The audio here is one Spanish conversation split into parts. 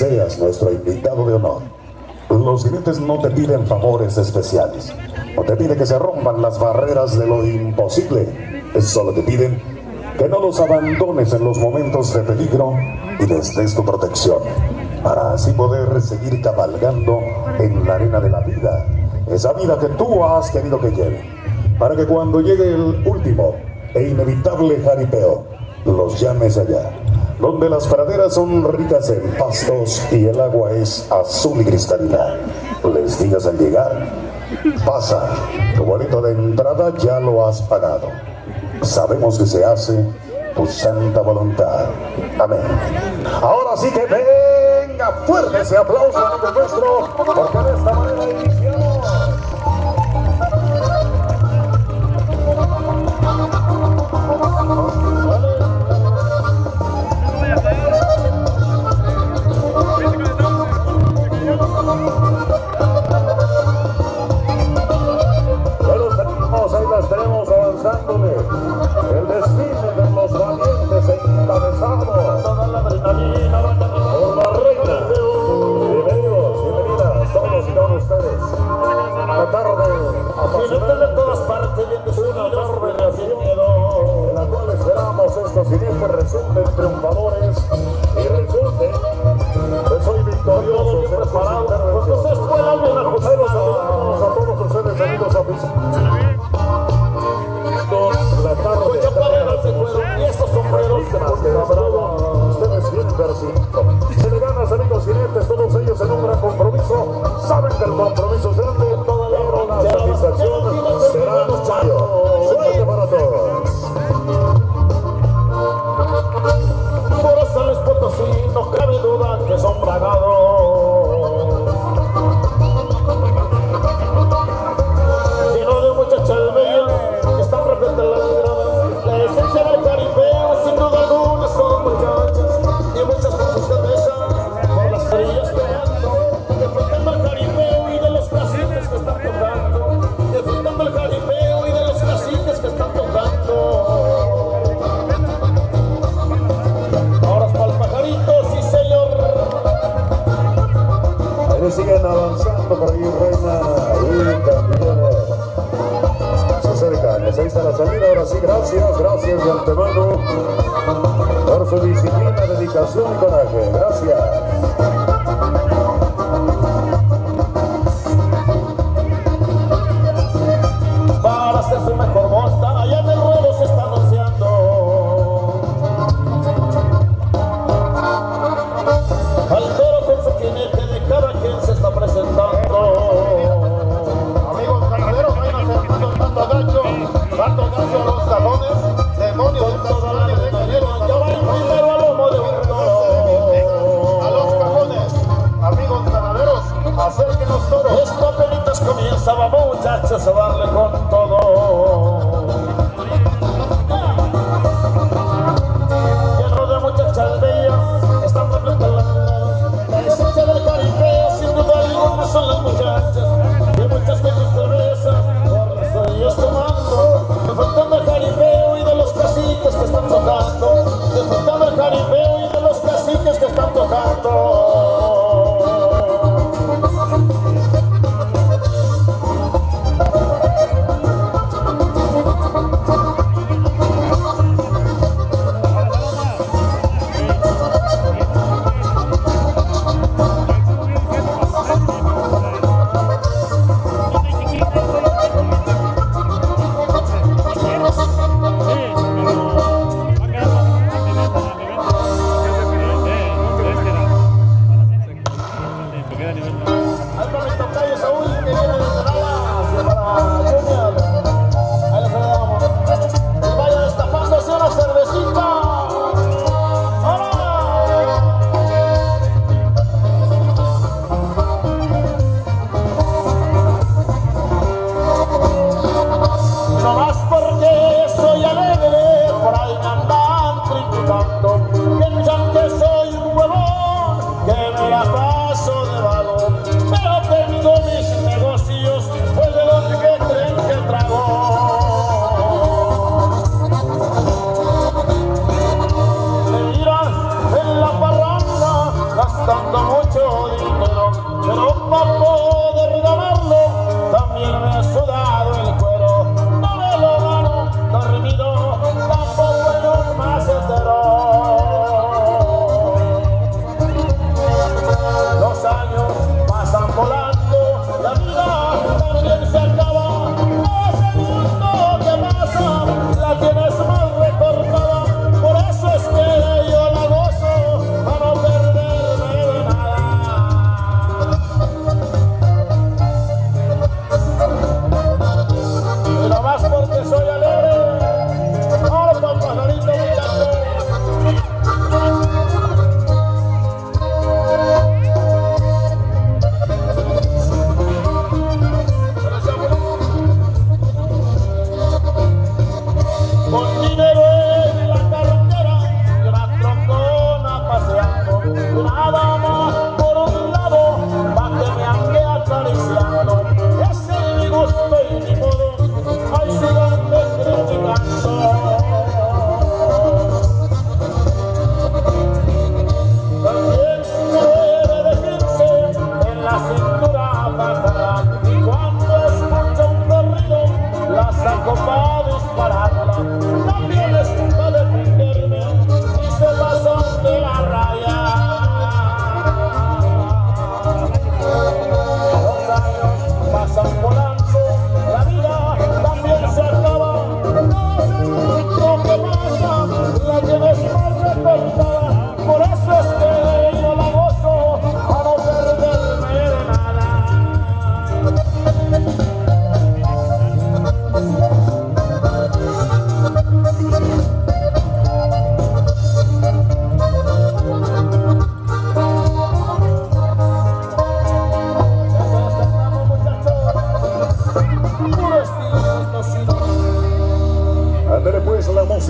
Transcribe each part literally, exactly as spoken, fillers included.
seas nuestro invitado de honor. Los jinetes no te piden favores especiales, no te piden que se rompan las barreras de lo imposible, solo te piden que no los abandones en los momentos de peligro y les des tu protección, para así poder seguir cabalgando en la arena de la vida, esa vida que tú has querido que lleve, para que cuando llegue el último e inevitable jaripeo, los llames allá, donde las praderas son ricas en pastos y el agua es azul y cristalina. Les digas al llegar: pasa, tu boleto de entrada ya lo has pagado. Sabemos que se hace tu santa voluntad. Amén. Ahora sí que venga fuerte ese aplauso a nombre nuestro, porque de esta manera iniciamos. Ahí las tenemos avanzándole, el desfile de los valientes encabezados, toda la adrenalina por la reina. Bienvenidos, bienvenidas todos y todos ustedes. Una tarde apasionante de todas partes, bien de una tarde de acción, en la cual esperamos estos jinetes resulten triunfadores y resulten pues hoy victoriosos en preparados. Entonces puedan ver a José, los saludamos a todos ustedes, amigos aficionados. La tarde de y estos sombreros que ustedes bien percibidos. Se le ganas, amigos jinetes, todos ellos en un gran compromiso. Saben que el compromiso es grande, pero la satisfacción será mayor. Suerte para todos. Por eso les Potosí, no cabe duda que son bragados. Lleno de muchachas bellas que están repente la grada. La esencia del jaripeo, sin duda alguna, son muchachas y muchas con sus cervezas por las orillas pegando, disfrutando el jaripeo y de los caciques que están tocando, disfrutando el jaripeo y de los caciques que están tocando. Ahora es para el pajarito, sí señor. Ahí siguen avanzando por ahí, reina y también cercanos. Ahí está la salida, ahora sí, gracias, gracias de antemano por su disciplina, dedicación y coraje. Gracias. Para hacer su mejor volta, allá en el ruedo se está anunciando. Al toro con su jinete de cada quien se está presentando. Amigos ganaderos, vayan acercando tanto agacho, tanto agacho a los talones, demonios de talones de cañeros, ya va el primero al lomo de un toro. A los cajones, amigos ganaderos, acerquen los toros. Esto apenitas comienza, vamos muchachos a darle con todo. Lleno de muchachas bellas, están repletas la esencia del jaripeo, sin duda alguna son las muchachas, y muchas con sus cervezas, por las orillas tomando, disfrutando el jaripeo y de los caciques que están tocando, disfrutando el jaripeo y de los caciques que están tocando.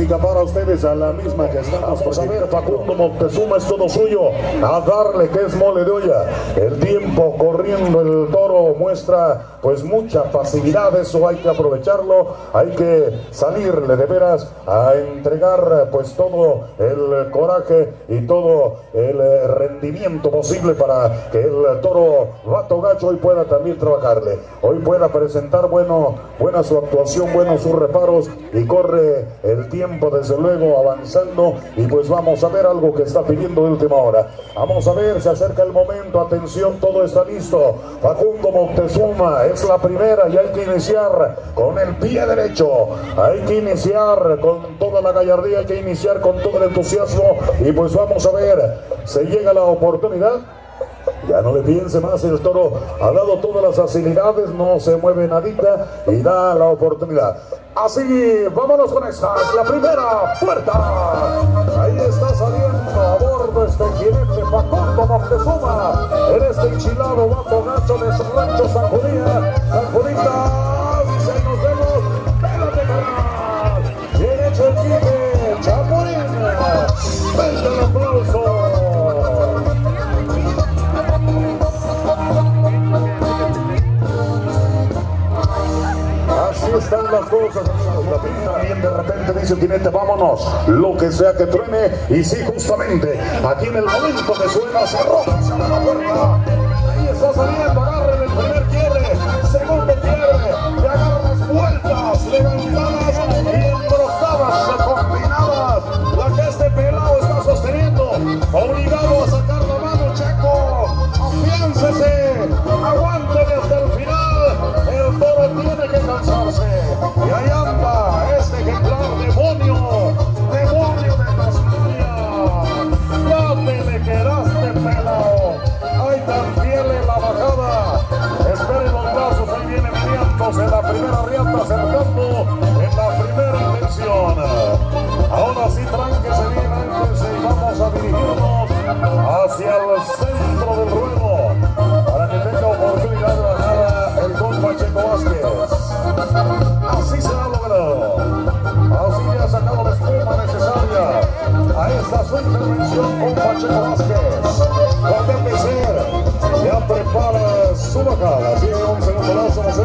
música para ustedes, a la misma que estamos. Vamos a ver, Facundo Moctezuma, es todo suyo. A darle, que es mole de olla. El tiempo corriendo, el toro muestra pues mucha facilidad, eso hay que aprovecharlo, hay que salirle de veras a entregar pues todo el coraje y todo el rendimiento posible para que el toro Vato Gacho hoy pueda también trabajarle, hoy pueda presentar bueno, buena su actuación, buenos sus reparos, y corre el tiempo desde luego avanzando, y pues vamos a ver algo que está pidiendo de última hora. Vamos a ver, se acerca el momento, atención, todo está listo. Facundo Moctezuma es la primera y hay que iniciar con el pie derecho, hay que iniciar con toda la gallardía, hay que iniciar con todo el entusiasmo, y pues vamos a ver, se llega la oportunidad. Ya no le piense más, el toro ha dado todas las facilidades, no se mueve nadita y da la oportunidad. Así, vámonos con esta, es la primera puerta. Ahí está saliendo a bordo este jinete Facundo Moctezuma en este enchilado Vato Gacho de su rancho San Judía. San Judita, dice, nos vemos, pélate canal. Bien hecho el quite, Chapurín. Venga el aplauso. Así están las cosas. También de repente dice el jinete, vámonos, lo que sea que truene. Y sí, justamente aquí en el momento que suena, se rompe, se abre la puerta. Ahí está saliendo, agarren el primer quiebre, segundo quiebre, le agarran las vueltas levantadas y embrocadas, combinadas. La que este pelado está sosteniendo, obligado a sacar la mano, Checo. Afiáncese, aguántele hasta el final. El toro tiene que cansarse. Y ahí anda este ejemplar, demonio, demonio de Tasmania. Ya te le quedaste, pelao. Ahí también en la bajada. Esperen los brazos, ahí viene mediándose la primera riata, acercando en la primera intención. Ahora sí, tránquese bien, ánquese y vamos a dirigirnos hacia el centro del ruedo para que tenga oportunidad de bajar el compa Checo Vázquez. Así se ha logrado, así ha sacado la espuma necesaria a esta su intervención con Checo Vázquez. Va a empezar, ya prepara su bajada, tiene un segundo lazo, no sé.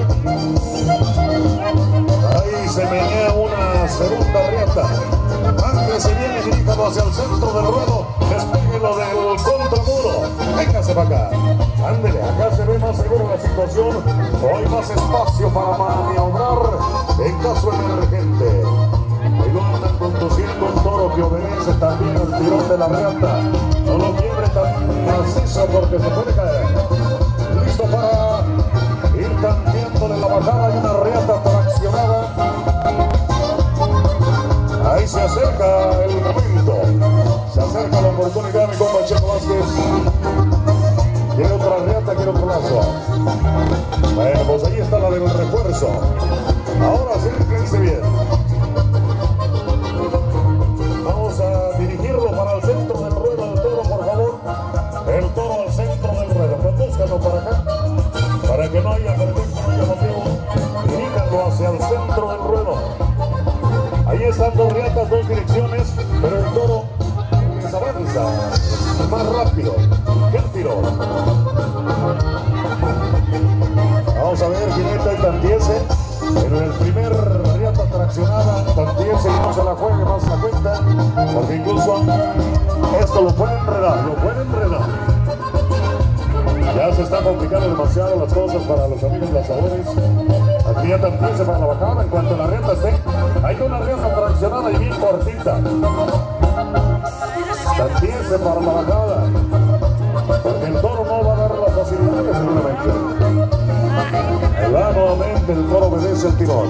Ahí se menea una segunda riata. Antes se viene dirigido hacia el centro del ruedo, despéguelo del contramuro. Véngase para acá, ándele, acá se ve más seguro la situación, hoy más espacio para maniobrar en caso emergente. Ahí lo andan conduciendo un toro que obedece también al tirón de la riata, no lo quiebre tan macizo porque se puede caer. Listo para ir cambiándole la bajada, hay una riata traccionada. Ahí se acerca el momento, se acerca la oportunidad, mi compa Checo Vázquez. Quiere otra riata, quiere otro lazo. Bueno, pues ahí está la del refuerzo. Ahora sí, fíjense bien. Vamos a dirigirlo para el centro del ruedo del toro, por favor. El toro al centro del ruedo. Condúzcanlo para acá, para que no haya pretexto, no haya motivo. Diríjanlo hacia el centro del ruedo. Ahí están dos riatas, dos direcciones, pero el toro les avanza más rápido que el tirón. Vamos a ver, jinete, y tantiese. En el primer riata traccionada, tantiese y no se la juegue más la cuenta, porque incluso esto lo puede enredar, lo puede enredar. Ya se está complicando demasiado las cosas para los amigos lanzadores. Aquí ya tantiese para la bajada, en cuanto la riata esté. Hay una riata traccionada y bien cortita. Tantiese para la bajada, porque el toro no va a dar las facilidades seguramente. Ahí va nuevamente, el toro obedece el tirón.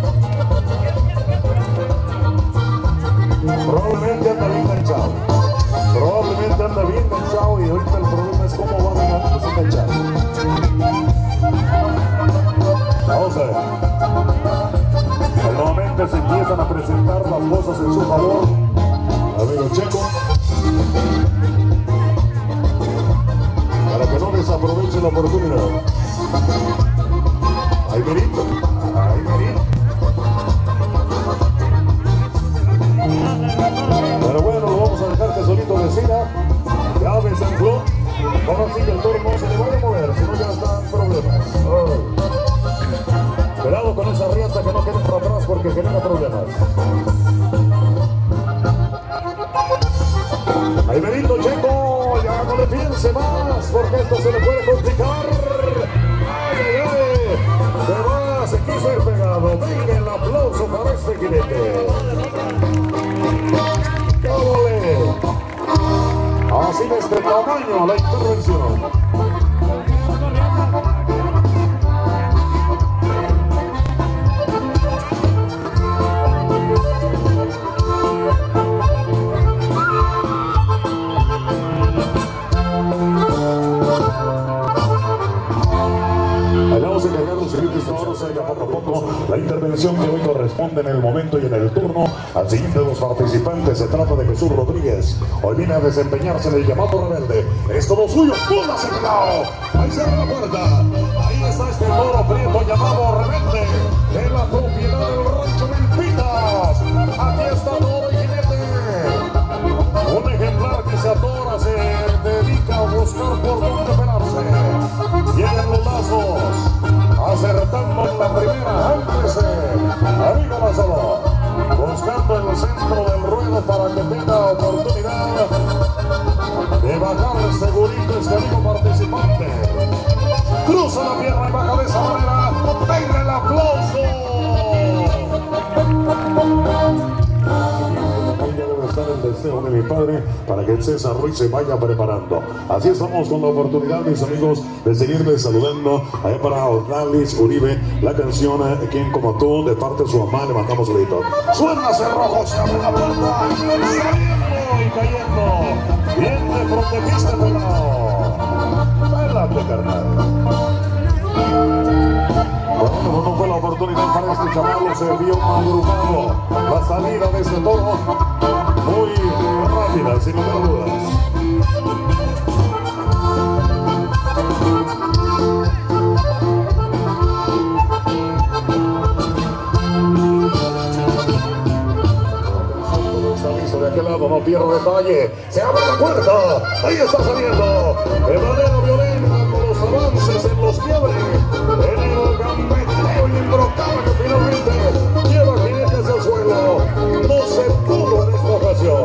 Probablemente anda bien enganchado. Probablemente anda bien enganchado y ahorita el problema es cómo va a ganar ese enganchado. Vamos a ver. Nuevamente se empiezan a presentar las cosas en su favor. Amigo Checo, para que no desaproveche la oportunidad. Ahí merito, ahí merito. avance más, porque esto se le puede complicar. ¡Ay, ay, ay! Se va, se quiso ir pegado. Venga el aplauso para este jinete. ¡Cábole! Así de este tamaño la intervención. Poco a poco la intervención que hoy corresponde en el momento y en el turno al siguiente de los participantes. Se trata de Jesús Rodríguez. Hoy viene a desempeñarse en el llamado rebelde. Es todo suyo. ¡Pula, señalado! Ahí se abre la puerta. Ahí está este toro prieto llamado rebelde de la propiedad del rancho Milpitas. Aquí está todo el jinete. Un ejemplar que se atora, se dedica a buscar por dónde pelarse. Llegan los lazos. Acertando en la primera, antes amigo Lázaro, buscando el centro del ruedo para que tenga oportunidad de bajar segurito este amigo participante. Cruza la pierna y baja de esa manera. ¡Venga el aplauso! El deseo de mi padre para que el César Ruiz se vaya preparando. Así estamos con la oportunidad, mis amigos, de seguirles saludando allá para Ornalis Uribe, la canción Quien como tú, de parte de su mamá. Le mandamos un grito. Suena cerrojo, se abre la puerta, saliendo y cayendo. Bien te protegiste, pelado. Pélate, carnal. Bueno, no fue la oportunidad para este chaval, se vio madrugado. La salida de este toro muy rápida, sin lugar a dudas. Está listo de aquel lado, no pierdo detalle. Se abre la puerta, ahí está saliendo de manera violenta con los avances en los quiebres, en el gambeteo y embrocado que finalmente lleva jinetes al suelo. No se pudo en esta ocasión.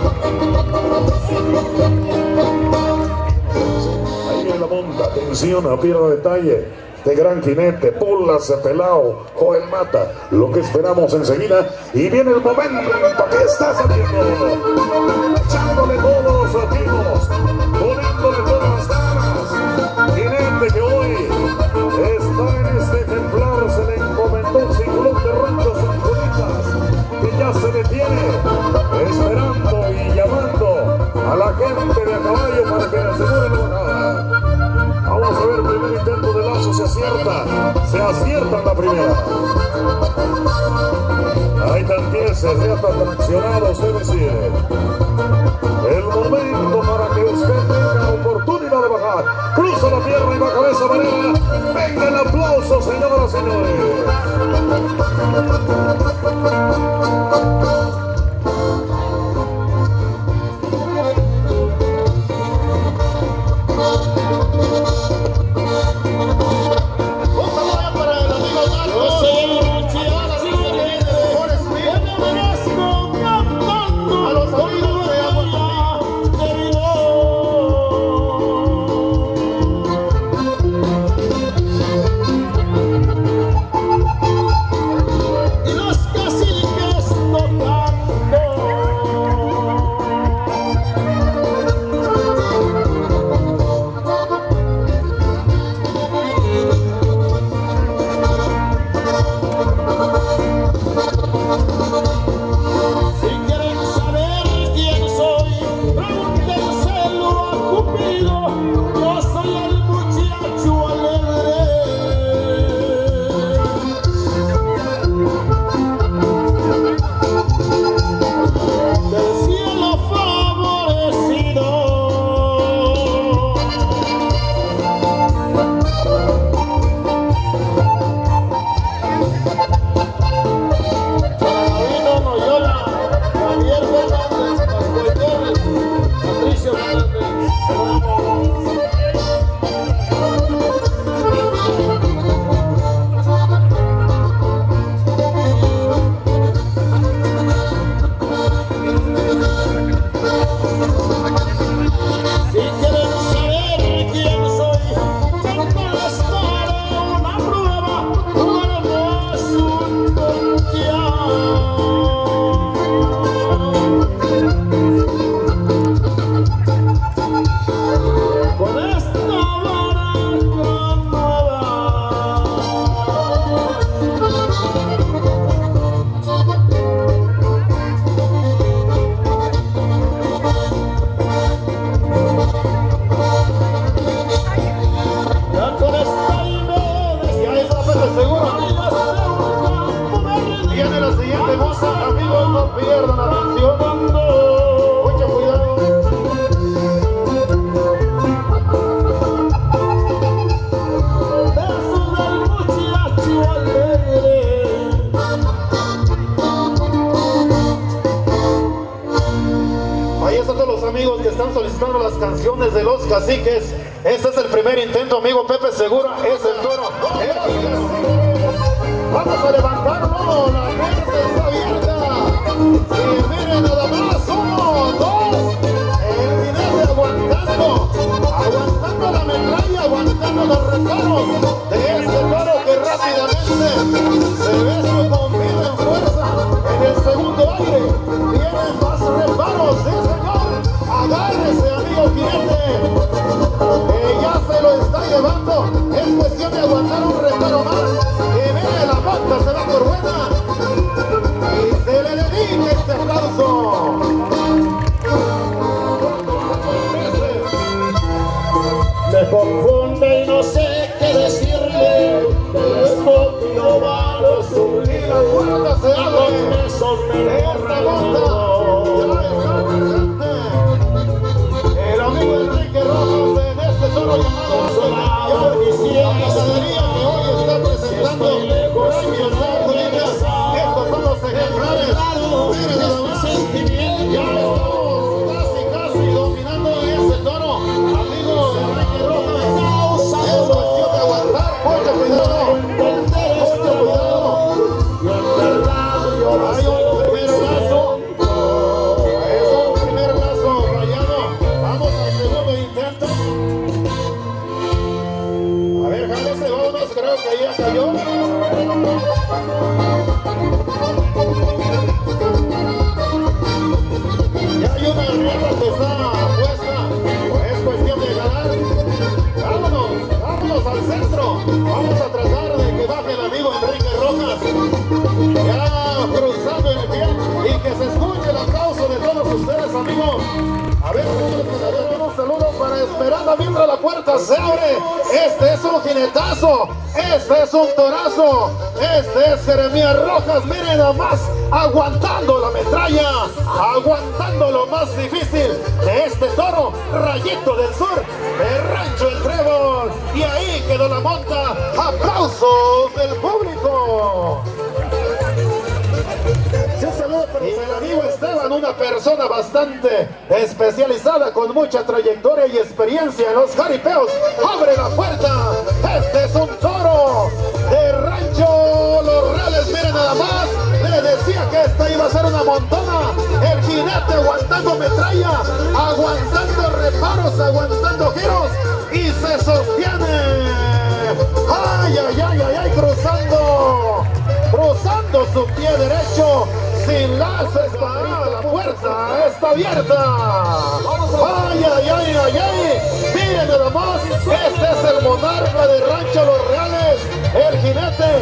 Ahí viene la monta, atención, no pierda detalle. Este gran jinete, Pulas de Pelao, Joel Mata, lo que esperamos enseguida. Y viene el momento que está saliendo, echándole todos los latinos, poniéndole todas las ganas. Jinete que hoy está en este ejemplar, se le encomendó un cinturón de ranchos en Junitas, que ya se detiene, esperando y llamando a la gente de a caballo para que le asegure la bajada. Vamos a ver el primer intento de lazo, se acierta, se acierta en la primera. Ahí está empieces, ya está traccionado, usted decide. El momento para que usted tenga oportunidad de bajar. Cruza la pierna y baja de esa manera. Venga el aplauso, señoras y señores. Si quieren Ahí están todos los amigos que están solicitando las canciones de los caciques. Este es el primer intento, amigo Pepe Segura. Es el toro. Vamos a levantarnos. La puerta está abierta. Y miren nada más. Uno, dos. El jinete aguantando. Aguantando la metralla. Aguantando los reparos de este toro que rápidamente se ve su confida en fuerza. En el segundo aire vienen más reparos. Sí, señor. Agárrese, amigo jinete. Eh, ya se lo está llevando. Es cuestión de aguantar un reparo más. Y mire, la monta se va por buena. Y se le dedica este aplauso. Me confunde y no sé qué decirle. El no va a subir. Y la puerta se abre. Esta monta ya está presente. El amigo Enrique Rojas en este toro llamado La ganadería que hoy está presentando premios de Colinas. Estos son los ejemplares. Miren nada más. Ya estamos casi, casi dominando ese toro. Amigo Enrique Rojas. Es cuestión de aguantar. Mucho cuidado. Mucho cuidado. Hay un primer lazo. Es un primer lazo rayado. Vamos al segundo intento. A ver, jálese, vámonos. Creo que ya cayó. Ya hay una rienda que está puesta. Es cuestión de ganar. Vámonos, vámonos al centro. Vamos a tratar de que baje el amigo Enrique Rojas. Ya cruzando el pie y que se escuche el aplauso de todos ustedes, amigos. A ver, un saludo para Esmeralda mientras la puerta se abre. Este es un jinetazo. Este es un torazo. Este es Jeremías Rojas. Miren nada más. Aguantando la metralla. Aguantando lo más difícil de este toro. Rayito del Sur. De Rancho El Trébol. Y ahí quedó la monta. Aplausos del público. Y el amigo Esteban, una persona bastante especializada con mucha trayectoria y experiencia en los jaripeos, abre la puerta. Este es un toro de Rancho Los Reales. Miren nada más, le decía que esta iba a ser una montona. El jinete aguantando metralla, aguantando reparos, aguantando giros y se sostiene. Ay, ay, ay, ay, ay, cruzando, cruzando su pie derecho. Sin lazo está la puerta, está abierta. Ay, ay, ay, ay, ay. Miren nada más, este es el monarca de Rancho Los Reales, el jinete.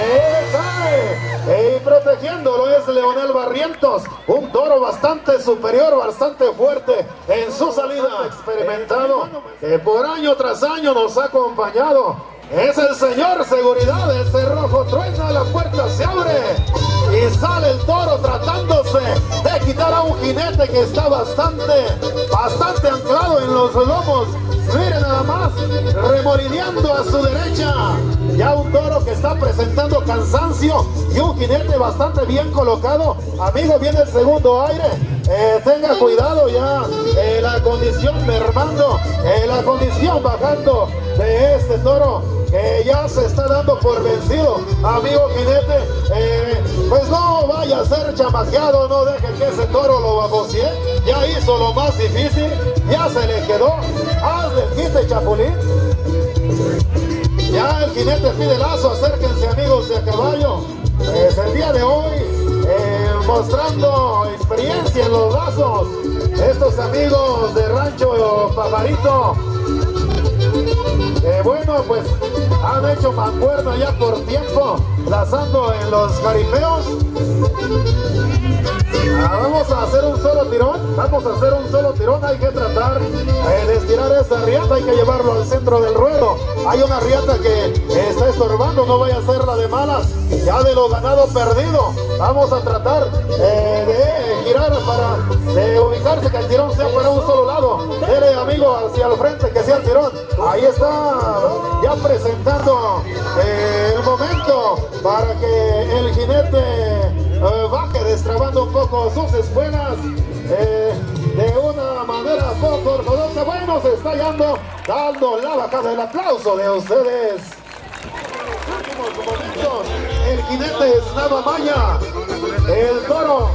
Y protegiéndolo es Leonel Barrientos, un toro bastante superior, bastante fuerte en su salida, experimentado, que por año tras año nos ha acompañado. Es el señor Seguridad, el cerrojo truena, la puerta se abre y sale el toro tratándose de quitar a un jinete que está bastante, bastante anclado en los lomos. Miren nada más, remolineando a su derecha. Ya un toro que está presentando cansancio y un jinete bastante bien colocado. Amigo, viene el segundo aire. Eh, tenga cuidado ya, eh, la condición mermando, eh, la condición bajando de este toro que ya se está dando por vencido. Amigo jinete, eh, pues no vaya a ser chamaqueado, no deje que ese toro lo babosee. Ya hizo lo más difícil, ya se le quedó. Hazle el quite, chapulín. Ya el jinete pide lazo, acérquense amigos de a caballo. Pues el día de hoy, eh, mostrando experiencia en los lazos, estos amigos de Rancho Pajarito, que bueno, pues han hecho mancuerna ya por tiempo, lazando en los jaripeos. Ah, vamos a hacer un solo tirón, vamos a hacer un solo tirón, hay que tratar eh, de estirar esa riata, hay que llevarlo al centro del ruedo. Hay una riata que está estorbando, no vaya a ser la de malas, ya de lo ganado perdido. Vamos a tratar eh, de girar para de ubicarse, que el tirón sea para un solo lado. Dele amigo hacia el frente, que sea el tirón. Ahí está ya presentando eh, el momento para que el jinete Eh, baje destrabando un poco sus espuelas. Eh, de ortodoxa. Bueno, se está hallando, dando la bajada del aplauso de ustedes. Últimos momentos, el jinete es Nava Maya, el toro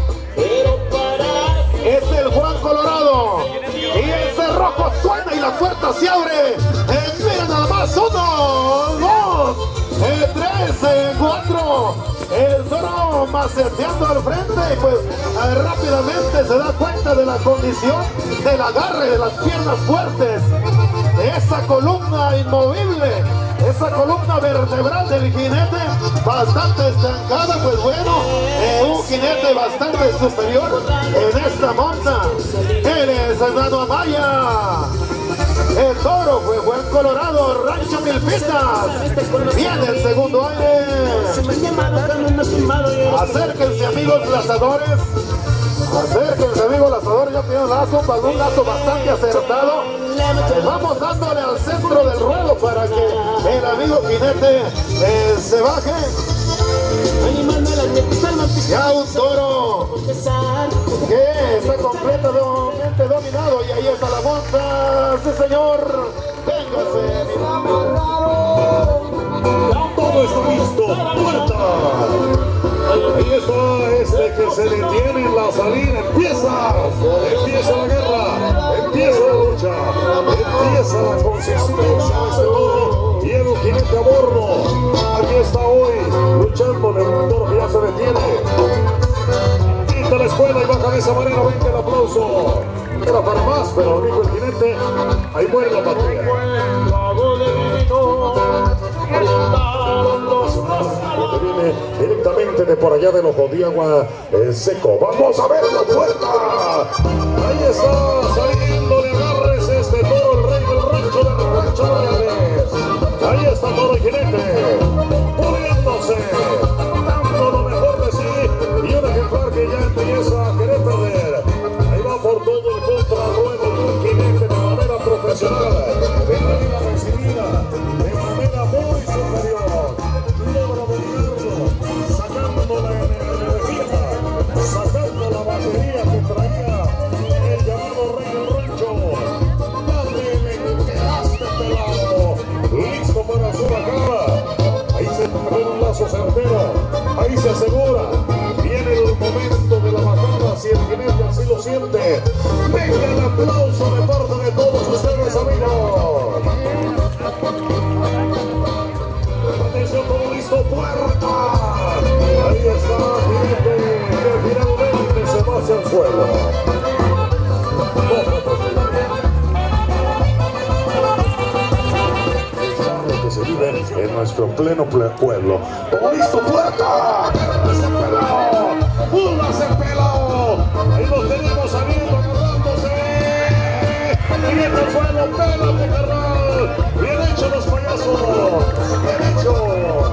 es el Juan Colorado, y el cerrojo suena y la puerta se abre. Eh, mira nada más, uno, dos, eh, tres, eh, cuatro. El toro maceteando al frente, y pues eh, rápidamente se da cuenta de la condición del agarre de las piernas fuertes, de esa columna inmovible, esa columna vertebral del jinete bastante estancada. Pues bueno, eh, un jinete bastante superior en esta monta. Él es Nano Amaya. El toro fue Juan Colorado, Rancho Milpitas. Viene el segundo aire. Acérquense, amigos lazadores. Acérquense, amigos lazadores. Ya tienen un lazo, un lazo bastante acertado. Vamos dándole al centro del ruedo para que el amigo jinete eh, se baje. Ya un toro que está completamente dominado, y ahí está la monta. Sí, señor. Véngase. Todo está listo. Puerta. Ahí está este que se detiene en la salida. Empieza. Empieza la guerra. Empieza la lucha. Empieza la consistencia de este toro. Y el jinete a bordo. Aquí está hoy luchando en un toro que ya se detiene. Quita la escuela y baja de esa manera. Venga el aplauso. Era para más, pero amigo el jinete, ahí muere la patria. Viene directamente de por allá del Ojo de Agua eh, Seco. Vamos a verlo, puerta. Ahí está saliendo de agarres este toro, el rey del rancho del rancho de Reales. Ahí está todo el jinete, poniéndose, dando lo mejor de sí, y un ejemplar que ya empieza a querer perder. Ahí va por todo el contrarruedo de un jinete de manera profesional, de manera recibida, de manera muy superior. Logra dominarlo, sacando la energía, sacando la batería que traía el llamado rey del rancho. Dale, le quedaste pelado, listo para su bajada. Ahí se pone un lazo certero, ahí se asegura. Viene el momento de la bajada, si el jinete así lo siente. Venga el aplauso de parte de todos ustedes, amigos. Atención, todo listo, puerta. Ahí está, jinete, que finalmente se va hacia el suelo. Que se vive en nuestro pleno pueblo. Todo listo, puerta. Se peló, ¡pula, se peló! Ahí lo tenemos saliendo, agarrándose. Jinete al suelo, pélate, carnal. Bien hecho los payasos. Bien hecho.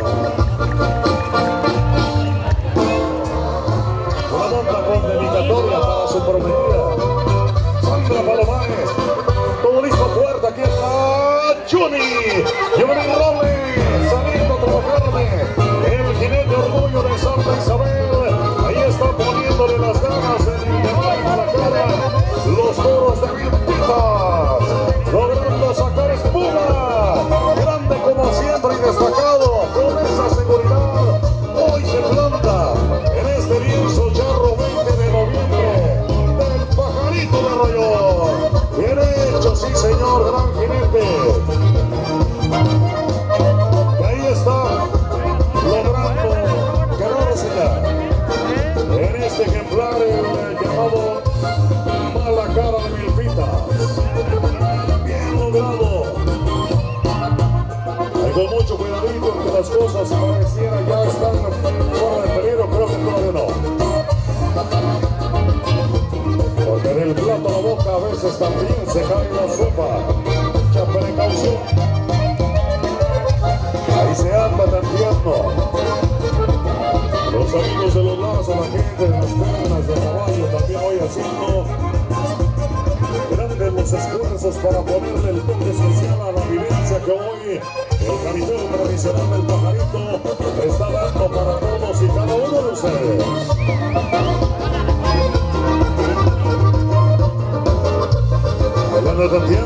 Una monta con dedicatoria para su prometida Sandra Palomares. Todo listo, puerta. Aquí está Johnny. Johnny Robles saliendo a trabajarle. El jinete orgullo de Santa Isabel. Ahí está poniéndole las ganas en llevar a la cara los toros de Milpitas, logrando sacar espuma. Grande como siempre y destacado con esa seguridad. Hoy se planta en este lienzo charro veinte de noviembre del Pajarito de Arroyo. Bien hecho, sí señor, gran jinete. Y ahí está logrando quedársela en este ejemplar, el llamado Mala Cara de Milpitas. Bien logrado. Hay con mucho cuidadito que las cosas parecieran ya están fuera de peligro, creo que todavía no. Porque del plato a la boca a veces también se cae la sopa. Mucha precaución. Ahí se anda tanteando. Los amigos de los lazos, la gente de las pernas de caballo también hoy haciendo grandes los esfuerzos para ponerle el toque especial a la vivencia que hoy el caricero tradicional del Pajarito está dando para todos y cada uno de ustedes. El Buena atención.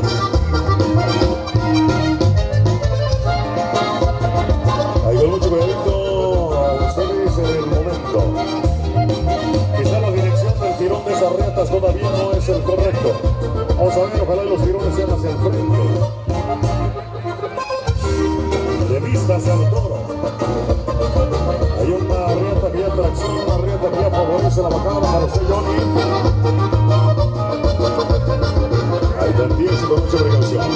Hay con mucho cuidadito a ustedes en el momento. Quizá la dirección del tirón de esas retas todavía no es el correcto. Vamos a ver, ojalá los tirones sean hacia el frente. De vista hacia el toro. Hay una rieta que ya tracciona, una rieta que ya favorece la bajada para usted, Johnny. Hay pendiente con mucha precaución.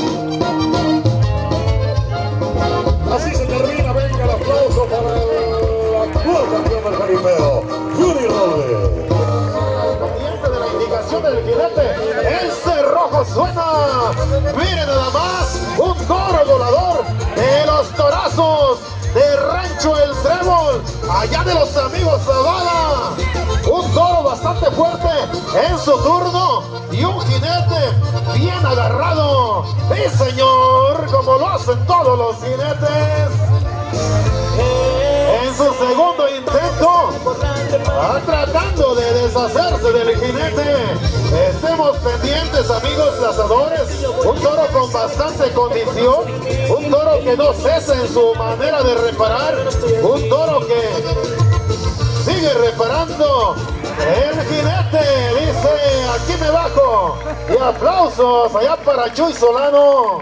Así se termina, venga el aplauso para el actual campeón del jaripeo, Johnny Robles. Pendiente de la indicación del jinete, el cerrojo suena. Miren nada más, un toro volador de los torazos de Rancho El Trébol, allá de los amigos Zavala. Un toro bastante fuerte en su turno y un jinete bien agarrado. Sí, señor, como lo hacen todos los jinetes. En su segundo intento, va tratando de deshacerse del jinete. Estemos pendientes, amigos cazadores. Un toro con bastante condición, un toro que no cesa en su manera de reparar, un toro que sigue reparando. El jinete dice: aquí me bajo. Y aplausos allá para Chuy Solano.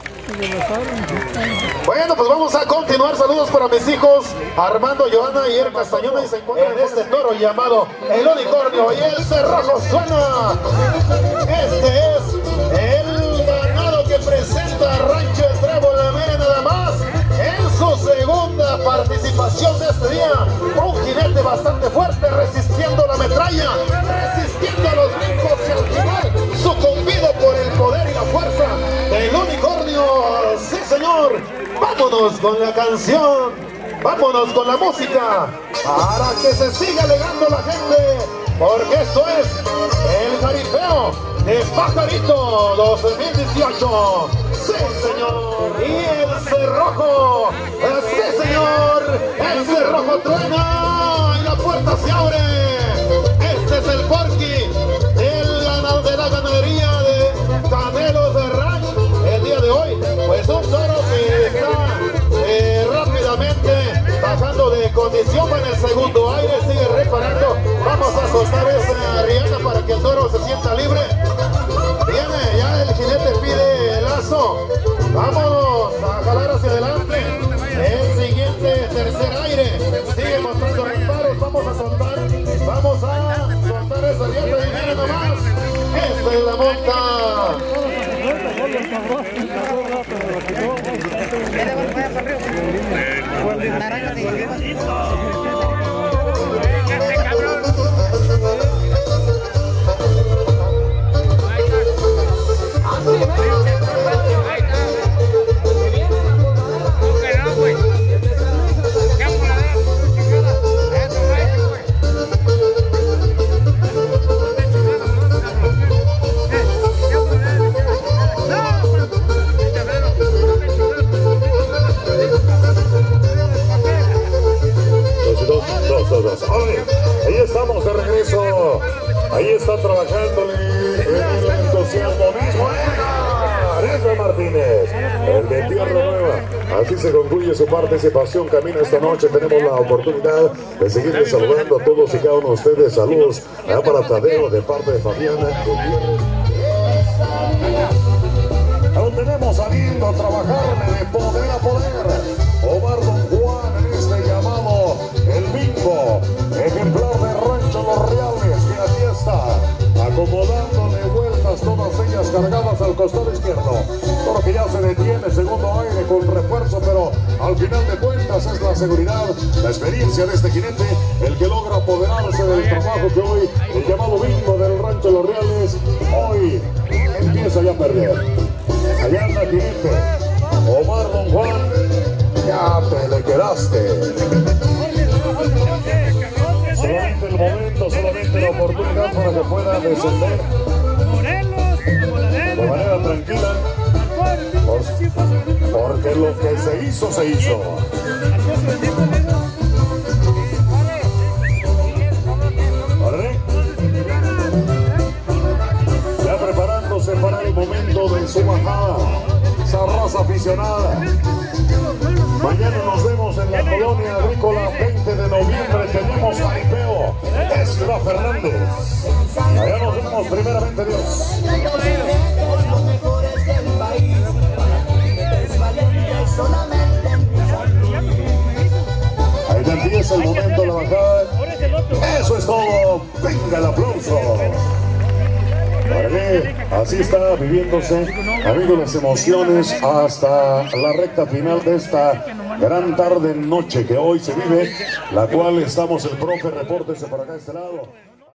Bueno, pues vamos a continuar. Saludos para mis hijos Armando, Joana y Er Castañona, y se encuentran en este toro llamado el unicornio. Y el cerrojo suena. Este es el ganado que presenta Rancho El Trébol. Miren nada más, en su segunda participación de este día, un jinete bastante fuerte, resistiendo la metralla, resistiendo a los brincos y al final sucumbido por el poder y la fuerza del unicornio. Sí, señor, vámonos con la canción, vámonos con la música, para que se siga alegando la gente, porque esto es el jaripeo de Pajarito dos mil dieciocho. Sí, señor. Y el cerrojo, sí, señor, el cerrojo truena y la puerta se abre. Este es el Porky de la, de la ganadería de Canelos de Ranch. El día de hoy, pues un toro que está eh, rápidamente bajando de condición. Va en el segundo aire, sigue reparando. Vamos a soltar esa rienda para que el toro se sienta libre. Viene, ya el jinete pide el lazo. Vámonos a jalar hacia adelante. El siguiente tercer aire sigue mostrando disparos. Vamos a soltar, vamos a soltar esa rienda y miren nomás. Esta es la monta. Ahí estamos de regreso. Ahí está trabajándole el entusiasmo mismo. Edgar Martínez, el de Tierra Nueva. Así se concluye su participación. Camina esta noche. Tenemos la oportunidad de seguirles saludando a todos y cada uno de ustedes. Saludos allá para Tadeo de parte de Fabiana. Aún tenemos saliendo a trabajar de poder a poder. Omar Don Juan en este llamado el Bimbo, ejemplar de Rancho Los Reales, que aquí está, acomodándole vueltas, todas ellas cargadas al costado izquierdo. Todo que ya se detiene, segundo aire con refuerzo, pero al final de cuentas es la seguridad, la experiencia de este jinete, el que logra apoderarse del trabajo que hoy el llamado Bimbo del Rancho Los Reales, hoy empieza ya a perder. Allá anda el jinete, Omar Don Juan, ya te le quedaste. Solamente el momento, solamente la oportunidad para que pueda descender de manera tranquila, porque lo que se hizo, se hizo. ¿Vale? Ya preparándose para el momento bajada, esa raza aficionada. Mañana nos vemos en la colonia agrícola, veinte de noviembre, tenemos jaripeo de Ciudad Fernández. Allá nos vemos, primeramente Dios. Ahí ya empieza el momento de la bajada. Eso es todo. Venga el aplauso. Vale, así está viviéndose, amigos, las emociones hasta la recta final de esta gran tarde noche que hoy se vive, la cual estamos el profe, repórtese por acá a este lado.